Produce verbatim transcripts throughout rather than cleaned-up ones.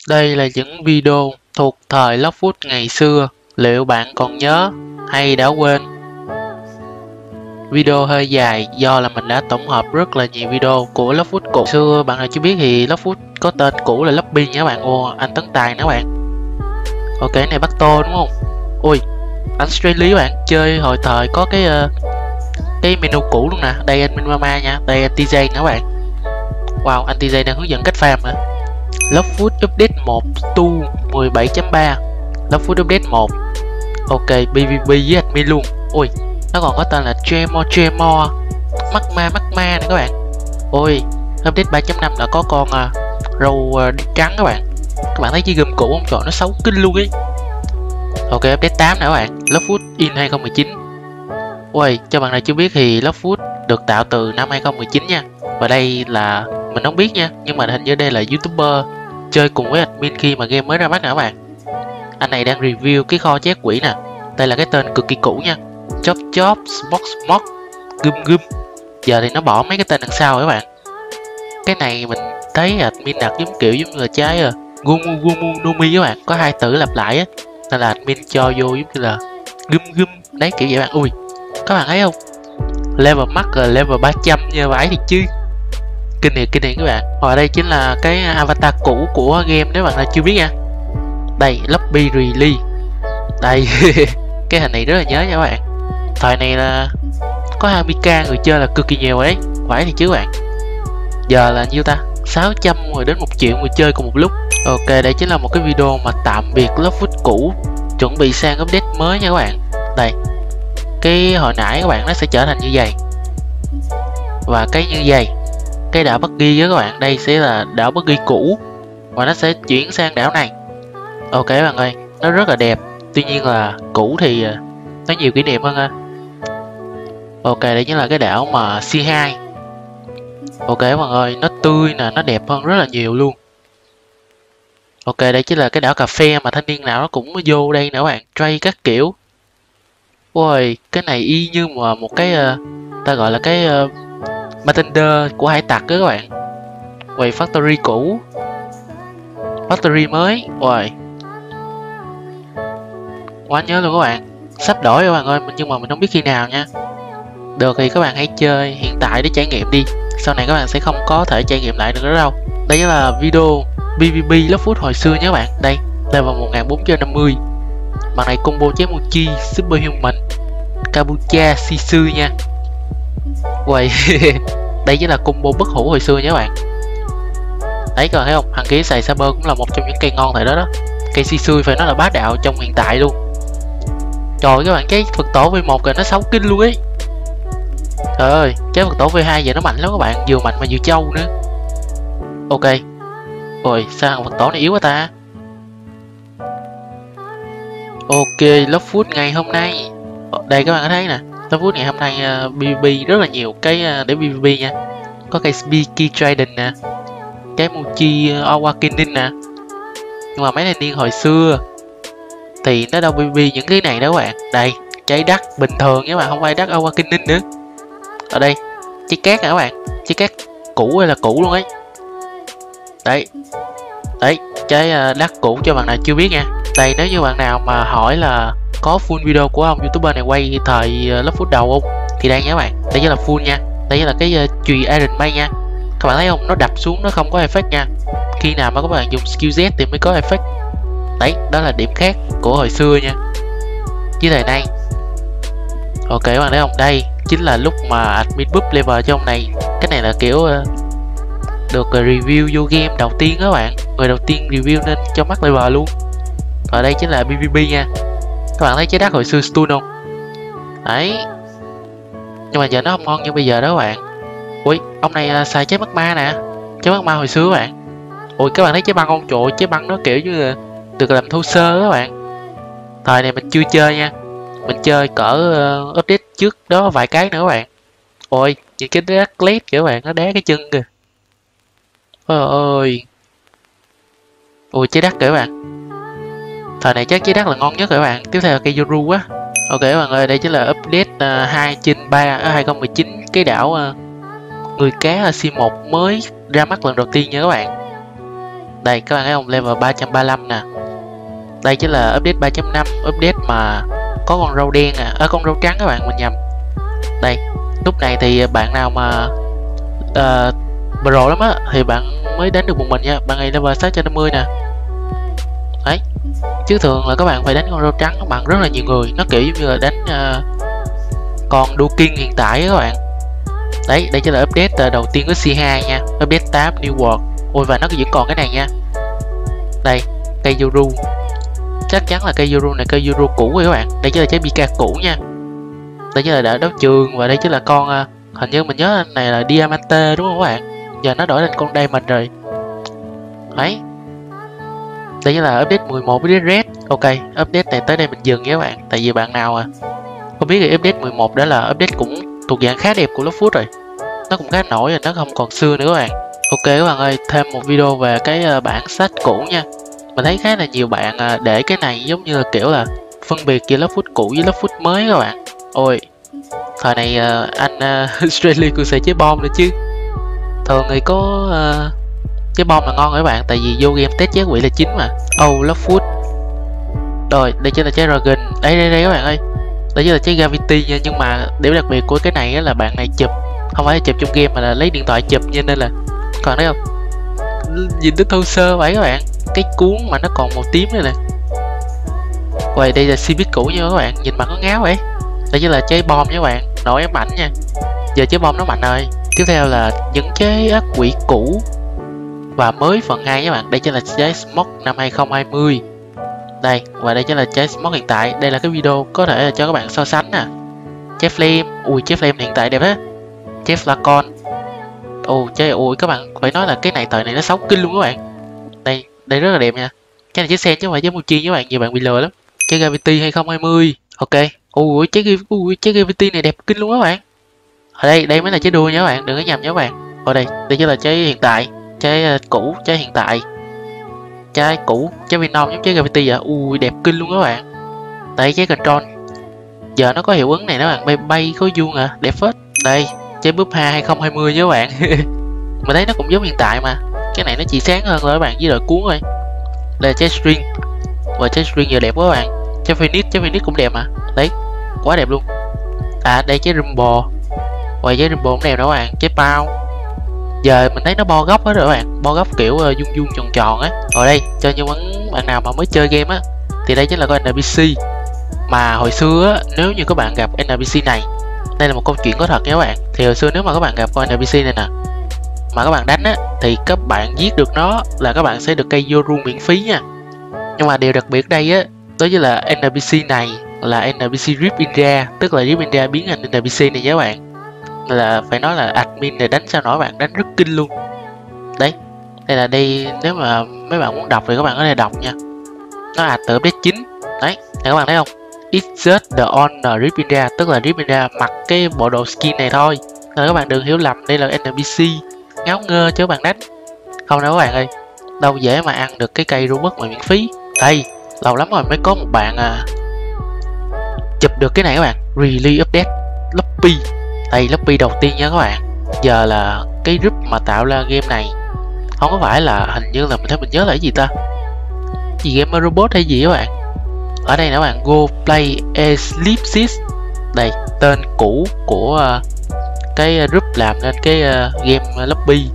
Đây là những video thuộc thời Lockwood ngày xưa, liệu bạn còn nhớ hay đã quên? Video hơi dài do là mình đã tổng hợp rất là nhiều video của Lockwood cũ xưa. Bạn nào chưa biết thì Lockwood có tên cũ là Lobby nha các bạn. Ô, anh Tấn Tài nữa bạn. Ok, này bắt tô đúng không? Ui, anh Australia bạn, chơi hồi thời có cái uh, cái menu cũ luôn nè. Đây anh Minh Mama nha, đây anh tê gi nữa bạn. Wow, anh tê gi đang hướng dẫn cách farm nè. Lockwood Update một tu mười bảy chấm ba, Lockwood Update một. Ok, pê vê pê với admin luôn. Ui, nó còn có tên là Tremor Tremor Magma Magma nữa các bạn. Ôi, update ba chấm năm là có con uh, râu uh, trắng các bạn. Các bạn thấy chiếc gươm cũ không? Trời, nó xấu kinh luôn ấy. Ok, update tám nữa các bạn, Lockwood in hai không một chín. Ui, cho bạn nào chưa biết thì Lockwood được tạo từ năm hai không một chín nha. Và đây là mình không biết nha, nhưng mà hình như đây là YouTuber chơi cùng với admin khi mà game mới ra mắt nè các bạn. Anh này đang review cái kho chép quỷ nè. Đây là cái tên cực kỳ cũ nha, Chop Chop, Smoke Smoke, Gum Gum. Giờ thì nó bỏ mấy cái tên đằng sau rồi các bạn. Cái này mình thấy admin đặt giống kiểu giống như là trái uh, Gumu Gumu Nomi các bạn, có hai từ lặp lại á, nên là admin cho vô giống như là Gum Gum đấy, kiểu vậy bạn. Ui, các bạn thấy không, level max là level ba trăm như vậy thì chứ, kinh thiệt kinh thiệt các bạn. Và đây chính là cái avatar cũ của game nếu bạn nào chưa biết nha. Đây, Lobby Release. Đây cái hình này rất là nhớ nha các bạn. Thời này là có hai mươi k người chơi là cực kỳ nhiều đấy, phải thì chứ bạn. Giờ là nhiêu ta, sáu trăm rồi đến một triệu người chơi cùng một lúc. Ok, đây chính là một cái video mà tạm biệt Lockwood cũ chuẩn bị sang update mới nha các bạn. Đây, cái hồi nãy các bạn nó sẽ trở thành như vậy, và cái như vậy, cái đảo Buggy với các bạn, đây sẽ là đảo Buggy cũ và nó sẽ chuyển sang đảo này. Ok các bạn ơi, nó rất là đẹp, tuy nhiên là cũ thì nó nhiều kỷ niệm hơn ha. Ok, đây chính là cái đảo mà xê hai. Ok các bạn ơi, nó tươi nè, nó đẹp hơn rất là nhiều luôn. Ok, đây chính là cái đảo cà phê mà thanh niên nào nó cũng vô đây nữa các bạn, trade các kiểu. Ôi, cái này y như mà một cái uh, ta gọi là cái uh, bartender của hải tặc đó các bạn. Quầy factory cũ, factory mới. Ôi, quá nhớ luôn các bạn. Sắp đổi các bạn ơi, nhưng mà mình không biết khi nào nha. Được thì các bạn hãy chơi hiện tại để trải nghiệm đi, sau này các bạn sẽ không có thể trải nghiệm lại được nữa đâu. Đây là video pê vê pê Lockwood hồi xưa nhé các bạn. Đây, level một nghìn bốn trăm năm mươi. Bạn này combo chế Mochi, Superhuman, Kabucha, Sisu nha. Quầy đây chính là combo bất hủ hồi xưa nhé các bạn. Đấy, các bạn thấy không, hàng ký xài Saber cũng là một trong những cây ngon thời đó đó. Cây Sisu phải nói là bá đạo trong hiện tại luôn. Trời các bạn, cái Phật tổ vê một kìa, nó xấu kinh luôn ấy. Trời ơi, cái Phật tổ vê hai giờ nó mạnh lắm các bạn, vừa mạnh mà vừa trâu nữa. Ok. Ôi, sao Phật tổ này yếu quá ta. Ok, Lockwood ngày hôm nay. Đây các bạn có thấy nè, Lockwood ngày hôm nay uh, pê vê pê rất là nhiều cái uh, để pê vê pê nha. Có cây Speaky Trident nè, cái Mochi uh, Awakening nè. Nhưng mà mấy thanh niên hồi xưa thì nó đâu pê vê pê những cái này đâu các bạn. Đây, trái đất bình thường nhưng mà không phải đất Awakening nữa. Ở đây, trái cát nè các bạn, trái cát cũ hay là cũ luôn ấy. Đấy, đấy, trái uh, đất cũ cho bạn nào chưa biết nha. Đây, nếu như bạn nào mà hỏi là có full video của ông youtuber này quay thời uh, Lockwood đầu không, thì đây nha các bạn, đây chính là full nha. Đây là cái uh, chùy Iron Man nha. Các bạn thấy không, nó đập xuống nó không có effect nha. Khi nào mà các bạn dùng skill Z thì mới có effect. Đấy, đó là điểm khác của hồi xưa nha, chứ thời nay. Ok các bạn thấy không, đây chính là lúc mà admin búp level cho ông này. Cái này là kiểu uh, được uh, review vô game đầu tiên các bạn, người đầu tiên review nên cho mắt level luôn. Và đây chính là pê vê pê nha. Các bạn thấy trái đất hồi xưa stun không? Đấy, nhưng mà giờ nó không ngon như bây giờ đó các bạn. Ui, ông này uh, xài trái magma nè, trái magma hồi xưa các bạn. Ui, các bạn thấy trái băng không? Trời ơi, trái băng nó kiểu như là được làm thô sơ các bạn. Thời này mình chưa chơi nha, mình chơi cỡ uh, update trước đó vài cái nữa các bạn. Ôi, những cái đá clip kìa các bạn, nó đá cái chân kìa. Ôi ơi. Ui, trái đất kìa các bạn. Thời này chắc trái đất là ngon nhất các bạn. Tiếp theo là cây Yoru á. Ok các bạn ơi, đây chính là update uh, hai trên ba ở hai không một chín. Cái đảo uh, người cá xê một mới ra mắt lần đầu tiên nha các bạn. Đây các bạn thấy không, level ba trăm ba mươi lăm nè. Đây chính là update ba chấm năm, update mà có con râu đen à, à con râu trắng các bạn, mình nhầm. Đây, lúc này thì bạn nào mà uh, pro lắm á thì bạn mới đánh được một mình nha, bạn này level sáu trăm năm mươi nè. Đấy, chứ thường là các bạn phải đánh con râu trắng bằng rất là nhiều người, nó kiểu giống như là đánh uh, con đu king hiện tại á các bạn. Đấy, đây chính là update uh, đầu tiên của C hai nha, update tám New World. Ôi và nó vẫn còn cái này nha. Đây, cây Yoru. Chắc chắn là cây Yoru này cây Yoru cũ rồi các bạn. Đây chính là trái Pika cũ nha. Đây chính là đỡ đấu trường và đây chính là con uh, hình như mình nhớ này là Diamante đúng không các bạn? Giờ nó đổi thành con Diamond rồi. Đấy. Đây chính là update mười một update Red. Ok, update này tới đây mình dừng với các bạn. Tại vì bạn nào à không biết thì update mười một đó là update cũng thuộc dạng khá đẹp của Lovefoot rồi. Nó cũng khá nổi rồi, nó không còn xưa nữa các bạn. Ok các bạn ơi, thêm một video về cái uh, bản sách cũ nha. Mình thấy khá là nhiều bạn uh, để cái này giống như là kiểu là phân biệt giữa Lovefoot cũ với Lovefoot mới các bạn. Ôi, thời này uh, anh uh, Australia cũng sẽ chế bom nữa chứ. Thường thì có uh, chế bom là ngon rồi các bạn, tại vì vô game test chế quỷ là chính mà. Oh, Lovefoot. Rồi, đây chính là trái Dragon. Đây đây đây các bạn ơi. Đây chính là trái Gravity nha, nhưng mà điểm đặc biệt của cái này là bạn này chụp không phải là chụp trong game mà là lấy điện thoại chụp, cho nên là còn thấy không, nhìn nó thô sơ vậy các bạn. Cái cuốn mà nó còn màu tím này nè. Vậy đây là Cbiz cũ nha các bạn, nhìn mặt nó ngáo vậy. Đây chính là trái bom nha các bạn, nổi ám ảnh nha. Giờ trái bom nó mạnh rồi. Tiếp theo là những trái ác quỷ cũ và mới phần hai các bạn. Đây chính là trái Smoke năm hai không hai không. Đây, và đây chính là trái Smoke hiện tại. Đây là cái video có thể là cho các bạn so sánh nè. Trái Flame, ui trái Flame hiện tại đẹp á. Trái Flacon. Ồ, trái ui các bạn phải nói là cái này thời này nó xấu kinh luôn các bạn. Đây, đây rất là đẹp nha. Cái này trái Sen chứ không phải trái Mochi các bạn, nhiều bạn bị lừa lắm. Trái Gravity hai không hai không. Ok. Ui trái ui trái Gravity này đẹp kinh luôn các bạn. Ở đây, đây mới là trái đua nha các bạn, đừng có nhầm nha các bạn. Ở đây, đây chính là trái hiện tại, trái uh, cũ, trái hiện tại. Trái cũ, trái Venom giống trái Gravity vậy. Ui đẹp kinh luôn các bạn. Đây trái Control. Giờ nó có hiệu ứng này đó bạn, bay bay khối vuông à, đẹp phết. Đây, trái Búp Ha hai không hai không nha các bạn. Mình thấy nó cũng giống hiện tại mà. Cái này nó chỉ sáng hơn thôi các bạn, với đội cuốn thôi. Đây là trái String. Và trái String giờ đẹp quá các bạn. Trái Phoenix, trái Phoenix cũng đẹp mà. Đấy, quá đẹp luôn. À đây trái Rumble. Ngoài trái Rumble cũng đẹp đó các bạn, trái Pau. Giờ mình thấy nó bo góc hết rồi các bạn, bo góc kiểu uh, vuông vuông tròn tròn á. Ở đây cho những bạn, bạn nào mà mới chơi game á thì đây chính là con en pê xê. Mà hồi xưa á, nếu như các bạn gặp en pê xê này, đây là một câu chuyện có thật nha các bạn. Thì hồi xưa nếu mà các bạn gặp con en pê xê này nè mà các bạn đánh á thì các bạn giết được nó là các bạn sẽ được cây Yoru miễn phí nha. Nhưng mà điều đặc biệt đây á, đó chính là en pê xê này là en pê xê Rip Indra, tức là Rip Indra biến thành en pê xê này nha các bạn. Là phải nói là admin này đánh sao nổi bạn, đánh rất kinh luôn. Đấy, đây là đây, nếu mà mấy bạn muốn đọc thì các bạn có thể đọc nha. Nó add từ update chín. Đấy, này các bạn thấy không? It's just the owner Rip Indra, tức là Rip Indra mặc cái bộ đồ skin này thôi. Nên các bạn đừng hiểu lầm đây là en pê xê ngáo ngơ cho các bạn đánh. Không đâu các bạn ơi, đâu dễ mà ăn được cái cây Robux mà miễn phí. Đây, lâu lắm rồi mới có một bạn à, chụp được cái này các bạn, release update Loppy. Đây Loppy đầu tiên nha các bạn. Giờ là cái group mà tạo ra game này không có phải là, hình như là mình thấy mình nhớ là cái gì ta, gì game robot hay gì các bạn. Ở đây nè các bạn, Go Play Eclipse. Đây tên cũ của uh, cái group làm nên cái uh, game Loppy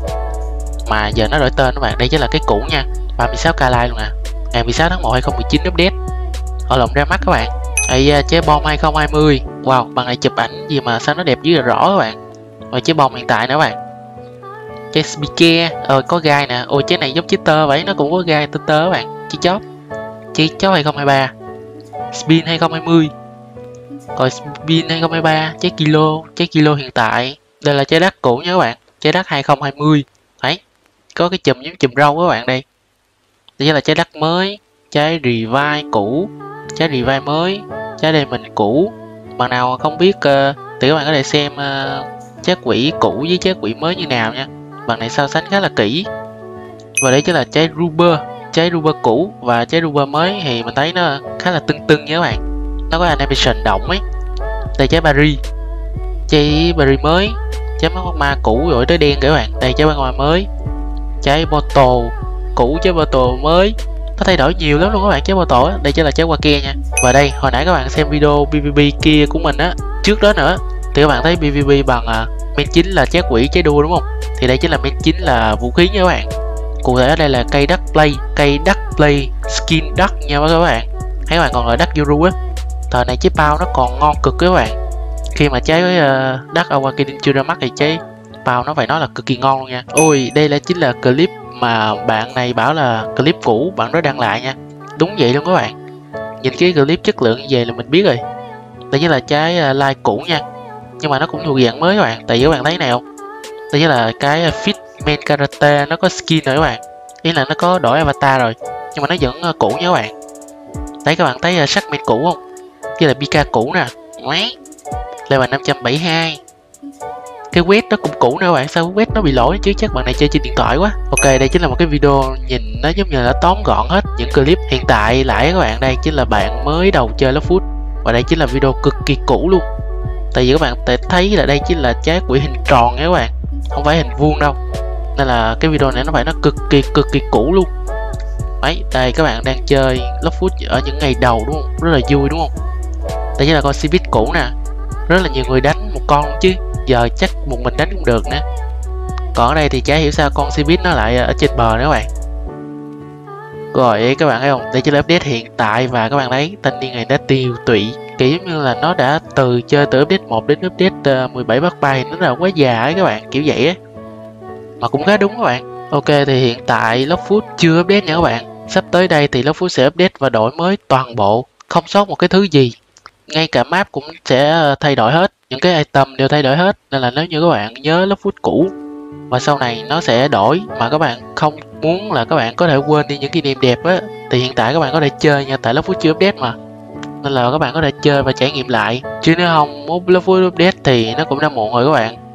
mà giờ nó đổi tên các bạn. Đây chính là cái cũ nha, ba mươi sáu k like luôn nè, ngày mười sáu tháng một hai không một chín update. Ở lộn ra mắt các bạn. Đây trái bom hai không hai không. Wow, bạn này chụp ảnh gì mà sao nó đẹp dữ là rõ các bạn. Rồi trái bom hiện tại nữa các bạn. Trái Spike, ờ có gai nè. Ôi trái này giống trái tơ vậy, nó cũng có gai tơ tơ các bạn. Trái chóp, trái chóp hai không hai ba. Spin hai không hai không. Rồi Spin hai không hai ba, trái Kilo, trái Kilo hiện tại. Đây là trái đất cũ nha các bạn, trái đất hai không hai không. Đấy, có cái chùm giống chùm râu các bạn đây. Đây là trái đất mới, trái Revive cũ, trái Revive mới, trái Diamond cũ. Bạn nào không biết uh, thì các bạn có thể xem uh, trái quỷ cũ với trái quỷ mới như nào nha. Bạn này so sánh khá là kỹ. Và đây chính là trái Ruber, trái Ruber cũ và trái Ruber mới thì mình thấy nó khá là tưng tưng nha các bạn. Nó có animation động ấy. Đây trái Barry, trái Barry mới, trái mắt ma cũ rồi tới đen các bạn. Đây trái băng hoa mới, trái Bottle cũ, trái bottle mới, nó thay đổi nhiều lắm luôn các bạn. Trái bottle á, đây chính là trái hoa kia nha. Và đây hồi nãy các bạn xem video pê vê pê kia của mình á, trước đó nữa thì các bạn thấy pê vê pê bằng à, main chính là trái quỷ, trái đua đúng không, thì đây chính là main chính là vũ khí nha các bạn. Cụ thể ở đây là cây Dark Play, cây Dark Play skin Dark nha các bạn. Thấy các bạn còn là Dark Yoru á, thời này trái bao nó còn ngon cực các bạn. Khi mà trái uh, Dark Awakening chưa ra mắt thì trái bao nó phải nói là cực kỳ ngon luôn nha. Ôi đây là chính là clip mà bạn này bảo là clip cũ bạn đó đăng lại nha. Đúng vậy luôn các bạn, nhìn cái clip chất lượng như vậy là mình biết rồi. Đây chính là trái uh, like cũ nha, nhưng mà nó cũng thuộc dạng mới các bạn. Tại vì các bạn thấy này không, đây chính là cái uh, fit main character, nó có skin rồi các bạn, ý là nó có đổi avatar rồi, nhưng mà nó vẫn uh, cũ nha các bạn. Đấy các bạn thấy uh, sắc main cũ không, kia là Pika cũ nè, level năm trăm bảy mươi hai. Cái quét nó cũng cũ nữa các bạn, sao quét nó bị lỗi chứ, chắc bạn này chơi trên điện thoại quá. Ok, đây chính là một cái video nhìn nó giống như là tóm gọn hết những clip hiện tại lại các bạn. Đây chính là bạn mới đầu chơi Lovefoot, và đây chính là video cực kỳ cũ luôn. Tại vì các bạn thấy là đây chính là trái quỷ hình tròn nha các bạn, không phải hình vuông đâu, nên là cái video này nó phải nó cực kỳ cực kỳ cũ luôn. Đấy, đây các bạn đang chơi Lovefoot ở những ngày đầu đúng không, rất là vui đúng không. Đây chính là con Cbiz cũ nè, rất là nhiều người đánh một con chứ, giờ chắc một mình đánh cũng được nè. Còn ở đây thì chả hiểu sao con Cbiz nó lại ở trên bờ nữa các bạn. Rồi các bạn thấy không, đây chính là update hiện tại, và các bạn thấy thanh niên này đã tiêu tụy, kiểu như là nó đã từ chơi từ update một đến update uh, mười bảy bắt bay, nó là quá già ấy các bạn, kiểu vậy á, mà cũng khá đúng các bạn. Ok thì hiện tại Lovefoot chưa update nha các bạn, sắp tới đây thì Lovefoot sẽ update và đổi mới toàn bộ, không sót một cái thứ gì, ngay cả map cũng sẽ thay đổi hết, những cái item đều thay đổi hết. Nên là nếu như các bạn nhớ Lovefoot cũ và sau này nó sẽ đổi, mà các bạn không muốn là các bạn có thể quên đi những kỷ niệm đẹp á, thì hiện tại các bạn có thể chơi nha, tại Lovefoot chưa update mà, nên là các bạn có thể chơi và trải nghiệm lại, chứ nếu không muốn Lovefoot update thì nó cũng đã muộn rồi các bạn.